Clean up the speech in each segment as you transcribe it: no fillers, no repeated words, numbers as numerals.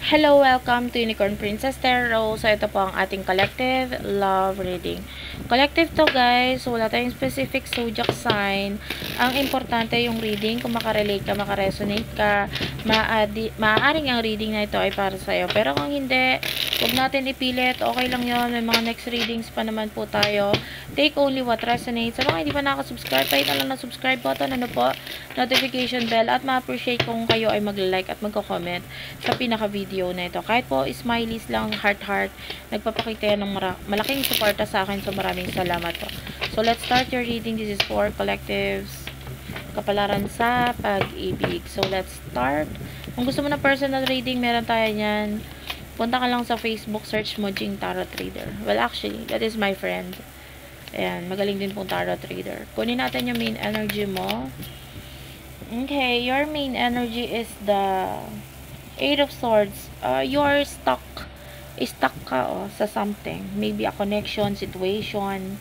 Hello, welcome to Unicorn Princess Tarot. So, ito po ang ating collective love reading. Collective to, guys. So, wala tayong specific zodiac sign. Ang importante yung reading. Kung makarelate ka, makaresonate ka, maaaring ang reading na ito ay para sa'yo. Pero kung hindi, huwag natin ipilit. Okay lang yon. May mga next readings pa naman po tayo. Take only what resonates. Sa mga hindi pa nakasubscribe, kahit lang na subscribe button, ano po, notification bell, at ma-appreciate kung kayo ay mag-like at magko-comment sa pinaka-video na ito. Kahit po smileys lang, heart, nagpapakita yan ng malaking suporta sa akin. So, maraming salamat po. So, let's start your reading. This is for collectives. Kapalaran sa pag-ibig. So, let's start. Kung gusto mo na personal reading, meron tayo yan. Punta ka lang sa Facebook, search mo Jing Tarot Reader. Well, actually, that is my friend. Ayan, magaling din pong tarot reader. Kunin natin yung main energy mo. Okay, your main energy is the Eight of Swords. You're stuck. Stuck ka sa something. Maybe a connection, situation.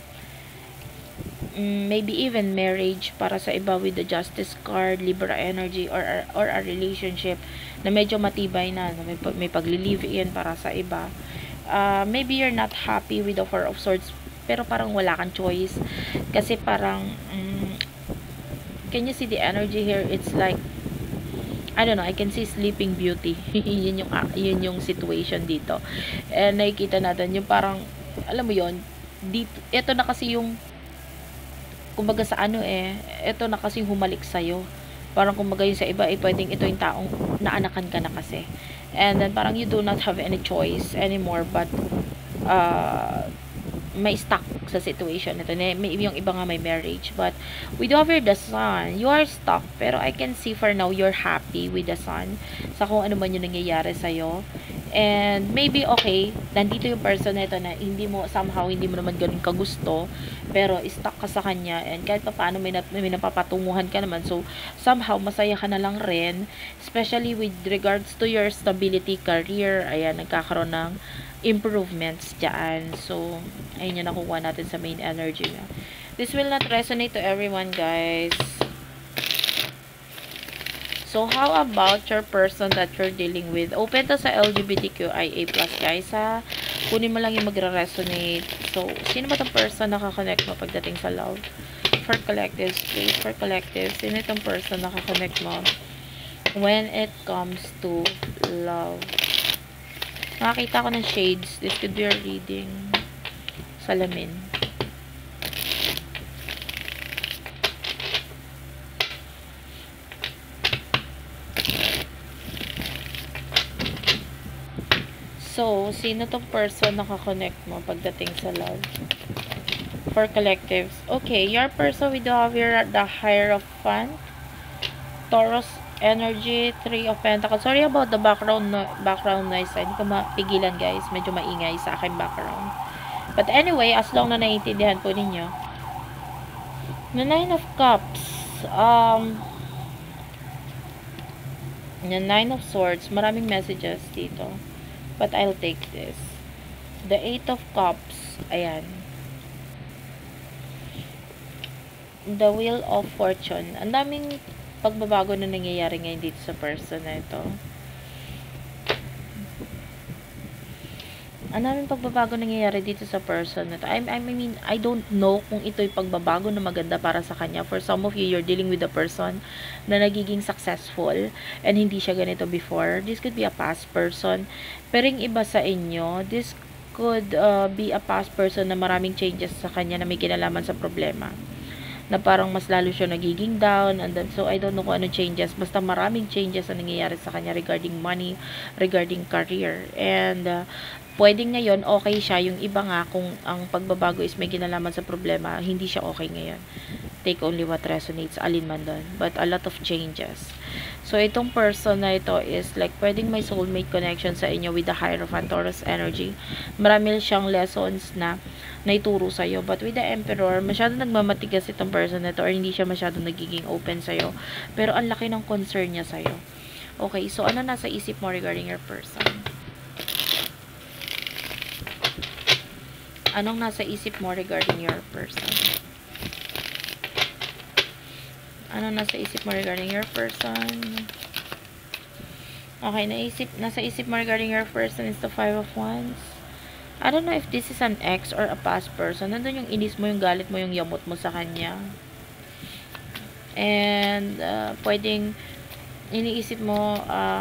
Maybe even marriage para sa iba with the Justice card, Libra energy, or a relationship na medyo matibay na. May pagli-live-in para sa iba. Maybe you're not happy with the Four of Swords, pero parang wala kang choice. Kasi parang, can you see the energy here? It's like, I don't know, I can see Sleeping Beauty. yun yung situation dito. And nakikita natin yung parang, alam mo yon, dito, ito na kasi yung, kumbaga sa ito na kasi humalik sa'yo. Parang kumbaga yung sa iba, pwedeng ito yung taong naanakan ka na kasi. And then parang you do not have any choice anymore, but, may stuck sa situation ito. Maybe yung iba nga may marriage. But, with over the sun, you are stuck. Pero I can see for now, you're happy with the sun. Sa kung ano man yung nangyayari sa'yo. And, maybe, okay, nandito yung person na ito na somehow, hindi mo naman ganun kagusto. Pero, stuck ka sa kanya. And, kahit pa paano, may napapatunguhan ka naman. So, somehow, masaya ka na lang rin. Especially with regards to your stability, career. Ayan, nagkakaroon ng improvements dyan. So, ayun yung nakuha natin sa main energy niya. This will not resonate to everyone, guys. So, how about your person that you're dealing with? Open to sa LGBTQIA+, guys, ha? Kunin mo lang yung magre-resonate. So, sino ba itong person na nakakonect mo pagdating sa love? For collectives, please. For collectives, sino itong person na nakakonect mo when it comes to love? Nakakita ko ng shades. This could be your reading. Salamin. So, sino tong person nakakonect mo pagdating sa love? For collectives. Okay, your person with the Hierophant, Taurus energy, Three of Pentacles. Sorry about the background noise. Hindi ko mapigilan, guys. Medyo maingay sa akin background. But anyway, as long na naiintindihan po ninyo. The Nine of Cups. The Nine of Swords. Maraming messages dito. But I'll take this. The Eight of Cups. Ayan. The Wheel of Fortune. Ang daming pagbabago na nangyayari ngayon dito sa person na ito. Ang daming pagbabago nangyayari dito sa person na ito. I mean, I don't know kung ito'y pagbabago na maganda para sa kanya. For some of you, you're dealing with a person na nagiging successful and hindi siya ganito before. This could be a past person. Pero yung iba sa inyo, this could be a past person na maraming changes sa kanya na may kinalaman sa problema. Na parang mas lalo siya nagiging down, and then, so I don't know kung ano changes, basta maraming changes na nangyayari sa kanya regarding money, regarding career, and pwedeng ngayon okay siya, yung iba nga kung ang pagbabago is may kinalaman sa problema, hindi siya okay ngayon. Take only what resonates, alin man doon, but a lot of changes. So itong person na ito is like pwedeng may soulmate connection sa inyo with the Hierophant, Taurus energy. Marami siyang lessons na naituro sa'yo. But with the Emperor, masyado nagmamatigas itong person na ito or hindi siya masyado nagiging open sa'yo. Pero ang laki ng concern niya sa'yo. Okay, so ano nasa isip mo regarding your person? Anong nasa isip mo regarding your person? Ano nasa isip mo regarding your person? Okay, nasa isip mo regarding your person is the Five of Wands. I don't know if this is an ex or a past person. Nandun yung inis mo, yung galit mo, yung yamot mo sa kanya. And, pwedeng, iniisip mo,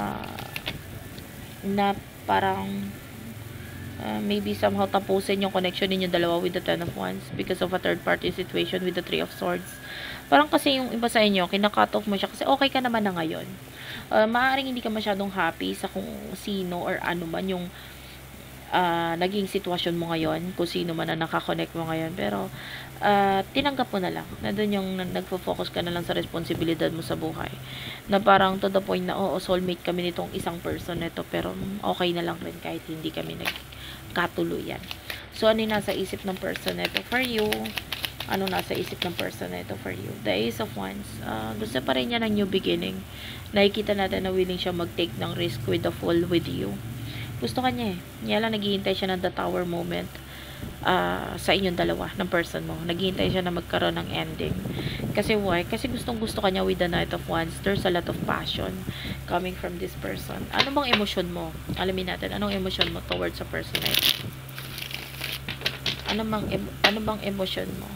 na parang, maybe somehow tapusin yung connection ninyo dalawa with the Ten of Wands because of a third party situation with the Three of Swords. Parang kasi yung iba sa inyo, kina-cut off mo siya kasi okay ka naman na ngayon. Maaaring hindi ka masyadong happy sa kung sino or ano man yung naging sitwasyon mo ngayon, kung sino man na nakakonect mo ngayon, pero tinanggap mo na lang na doon yung nagfo-focus ka na lang sa responsibilidad mo sa buhay, na parang to the point na oo, soulmate kami nitong isang person nito, pero okay na lang rin kahit hindi kami nagkatuluyan. So ano yung nasa isip ng person nito for you? Ano nasa isip ng person nito for you? The Ace of Wands. Gusto pa rin niya ng new beginning. Nakikita natin na willing siya mag-take ng risk with the Fool with you. Gusto ka niya eh. Niya lang naghihintay siya ng the Tower moment sa inyong dalawa, ng person mo. Naghihintay siya na magkaroon ng ending. Kasi why? Kasi gusto ka niya with the Knight of Wands. There's a lot of passion coming from this person. Ano bang emosyon mo? Alamin natin, anong emosyon mo towards a person na ito? Ano bang emosyon mo?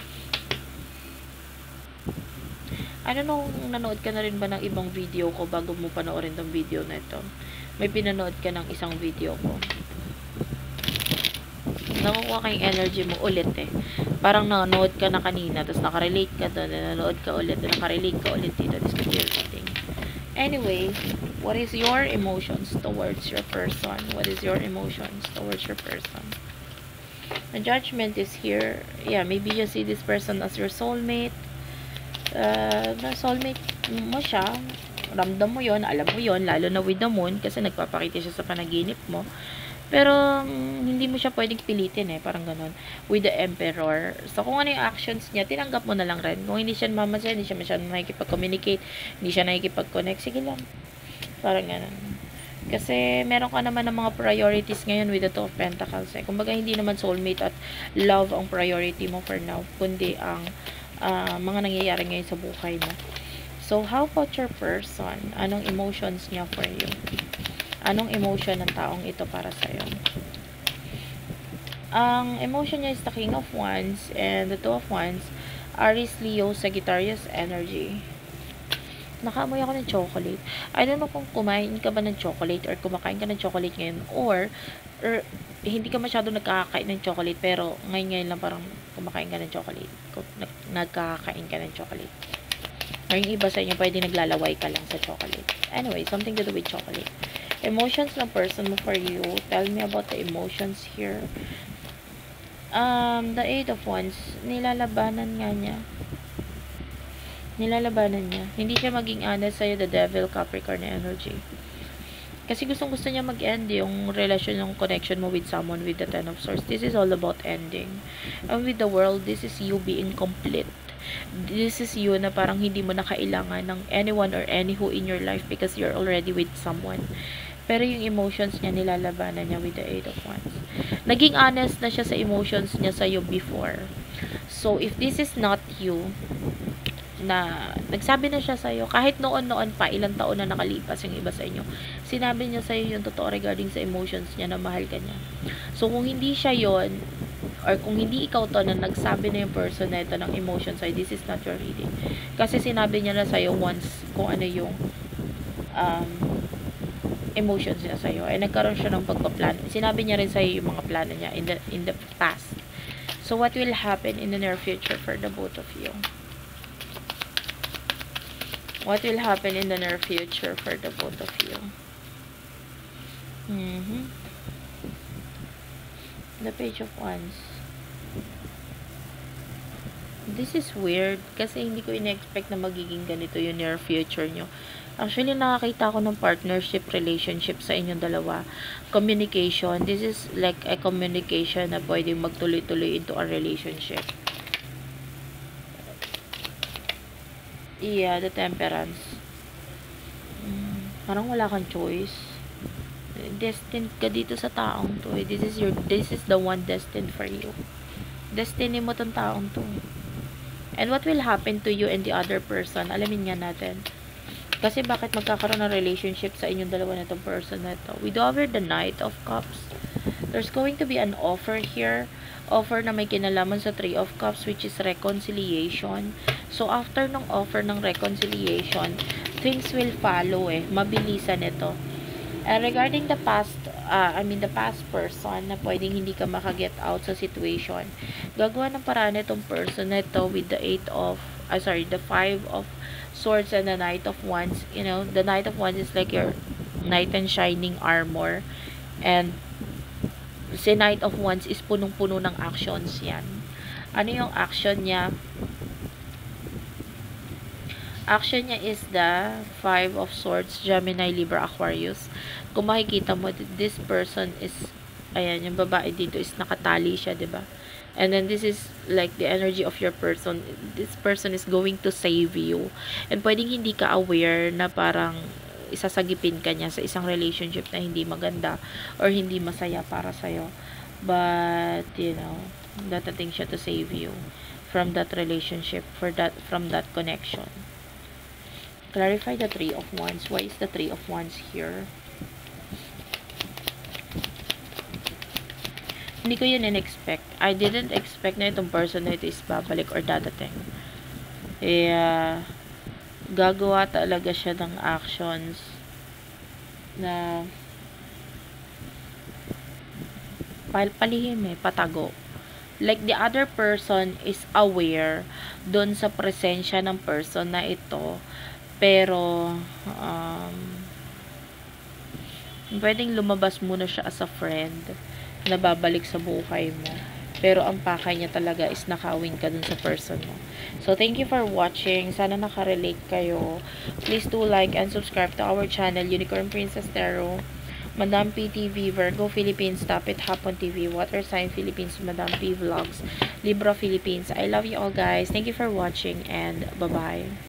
Ano nung nanood ka na rin ba ng ibang video ko bago mo panoorin tong video na ito? May pinanood ka ng isang video ko. Nakukuha ka yung energy mo ulit eh. Parang nanood ka na kanina, tapos nakarelate ka doon, nanood ka ulit, nakarelate ka ulit dito. This could be reading. Anyway, what is your emotions towards your person? What is your emotions towards your person? The Judgment is here. Yeah, maybe you see this person as your soulmate. Na soulmate mo siya. Ramdam mo yon, alam mo yon, lalo na with the Moon kasi nagpapakita siya sa panaginip mo. Pero hindi mo siya pwedeng pilitin eh, parang ganun. With the Emperor. So kung ano yung actions niya, tinanggap mo na lang rin. Kung hindi siya mamasaya, hindi siya masyadong nakikipag-communicate, hindi siya nakikipag-connect, sige lang. Parang ganun. Kasi meron ka naman ng mga priorities ngayon with the Two of Pentacles eh. Kumbaga hindi naman soulmate at love ang priority mo for now, kundi ang mga nangyayari ngayon sa buhay mo. So, how about your person? Anong emotions niya for you? Anong emotion ng taong ito para sa'yo? Ang emotion niya is the King of Wands and the Two of Wands. Aries, Leo, Sagittarius energy. Nakaamoy ako ng chocolate. I don't know kung kumain ka ba ng chocolate or kumakain ka ng chocolate ngayon or hindi ka masyado nagkakain ng chocolate pero ngayon lang parang kumakain ka ng chocolate. Nagkakain ka ng chocolate. Or yung iba sa inyo, pwede naglalaway ka lang sa chocolate. Anyway, something to do with chocolate. Emotions ng person mo for you. Tell me about the emotions here. The Eight of Wands, nilalabanan nga niya. Nilalabanan niya. Hindi siya maging honest sa'yo, the Devil, Capricorn energy. Kasi gustong-gusto niya mag-end yung relasyon, yung connection mo with someone with the Ten of Swords. This is all about ending. And with the World, this is you being complete. This is you na parang hindi mo na kailangan ng anyone or anywho in your life because you're already with someone. Pero yung emotions niya, nilalabanan niya with the Eight of Wands. Naging honest na siya sa emotions niya sa'yo before. So, if this is not you, na nagsabi na siya sa'yo, kahit noon-noon pa, ilang taon na nakalipas yung iba sa inyo, sinabi niya sa'yo yung totoo regarding sa emotions niya na mahal ka niya. So, kung hindi siya yon or kung hindi ikaw to na nagsabi na yung person na ito ng emotions sa'yo, this is not your reading. Kasi sinabi niya na sa'yo once kung ano yung emotions niya sa'yo. Ay nagkaroon siya ng pagpa-plan. Sinabi niya rin sa'yo yung mga plano niya in the past. So, what will happen in the near future for the both of you? What will happen in the near future for the both of you? The Page of Wands. This is weird kasi hindi ko in-expect na magiging ganito yung near future nyo. Actually, nakakita ko ng partnership relationship sa inyong dalawa. Communication. This is like a communication na pwedeng magtuloy-tuloy into a relationship. Yeah, the Temperance. Parang wala kang choice. Destined ka dito sa taong to. This is the one destined for you. Destiny mo tong taong to. And what will happen to you and the other person? Alamin nga natin. Kasi bakit magkakaroon ng relationship sa inyong dalawa na itong person na ito? We do over the Knight of Cups. There's going to be an offer here. Offer na may kinalaman sa Three of Cups, which is reconciliation. So, after ng offer ng reconciliation, things will follow Mabilisan ito. And regarding the past, the past person na pwedeng hindi ka makaget out sa situation, gagawa ng paraan itong person na ito with the the Five of Swords and the Knight of Wands. You know, the Knight of Wands is like your knight in shining armor. And si Knight of Wands is punong-puno ng actions yan. Ano yung action niya? Action niya is the Five of Swords, Gemini, Libra, Aquarius. Kung makikita mo, this person is, ayan, yung babae dito is nakatali siya, diba? And then this is like the energy of your person. This person is going to save you. And pwedeng hindi ka aware na parang isasagipin ka niya sa isang relationship na hindi maganda or hindi masaya para sa'yo. But, you know, dadating siya to save you from that relationship, from that connection. Clarify the Three of Wands. Why is the Three of Wands here? Hindi ko yun in-expect. I didn't expect na itong person na ito is babalik or dadating. Gagawa talaga siya ng actions na palihim patago. Like the other person is aware doon sa presensya ng person na ito. Pero, pwedeng lumabas muna siya as a friend na babalik sa buhay mo. Pero, ang pakay niya talaga is nakawin ka dun sa person mo. So, thank you for watching. Sana nakarelate kayo. Please do like and subscribe to our channel, Unicorn Princess Tarot. Madam P TV, Virgo Philippines, Stop It Hapon TV, Water Sign Philippines, Madam P Vlogs, Libra Philippines. I love you all, guys. Thank you for watching and bye-bye.